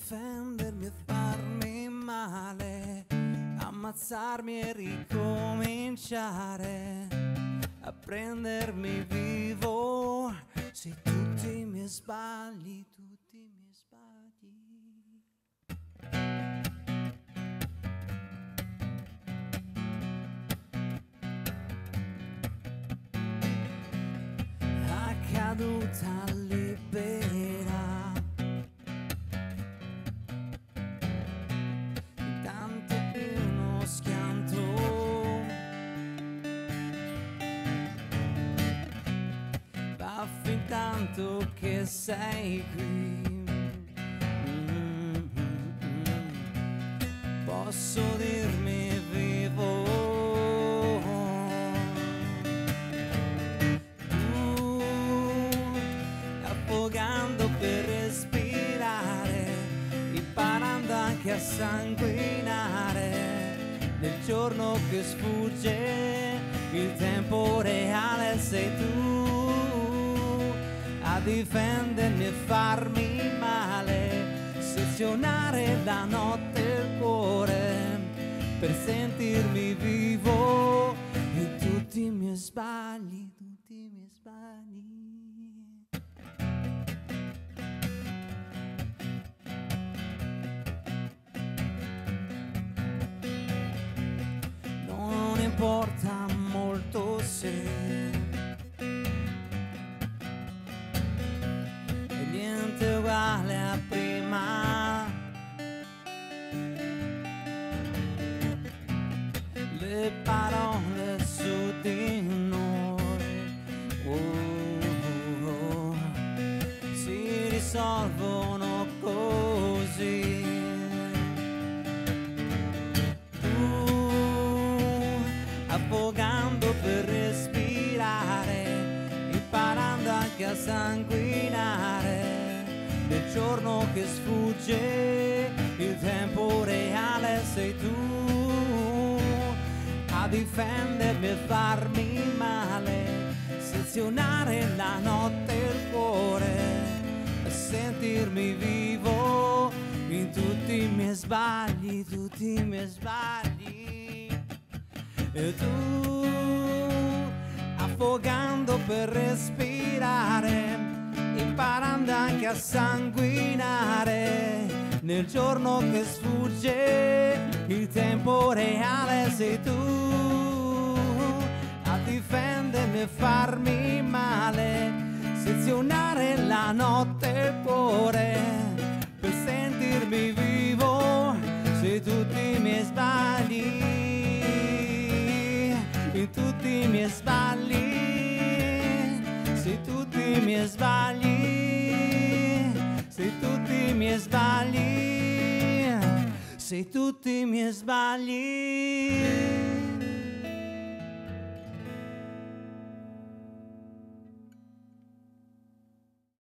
difendermi e farmi male, ammazzarmi e ricominciare, a prendermi vivo. Se tutti i miei sbagli, tutti i miei sbagli. Caduta libera, intanto più uno schianto, va fin tanto che sei qui. Posso dirmi vivo, affogando per respirare, imparando anche a sanguinare, nel giorno che sfugge il tempo reale sei tu, a difendermi e farmi male, sezionare la notte il cuore, per sentirmi vivo in tutti i miei sbagli, tutti i miei sbagli. Non importa molto se è niente uguale a prima, le parole su di noi si risolvono così. Affogando per respirare, imparando anche a sanguinare, nel giorno che sfugge il tempo reale sei tu, a difendermi e farmi male, sezionare la notte e il cuore, e sentirmi vivo in tutti i miei sbagli, tutti i miei sbagli. E tu, affogando per respirare, imparando anche a sanguinare, nel giorno che sfugge il tempo reale sei tu, a difendermi e farmi male, sezionare la notte e il cuore, per sentirmi vivo sei tutti i miei sbagli. In tutti i miei sbagli, sei tutti i miei sbagli, sei tutti i miei sbagli, sei tutti i miei sbagli.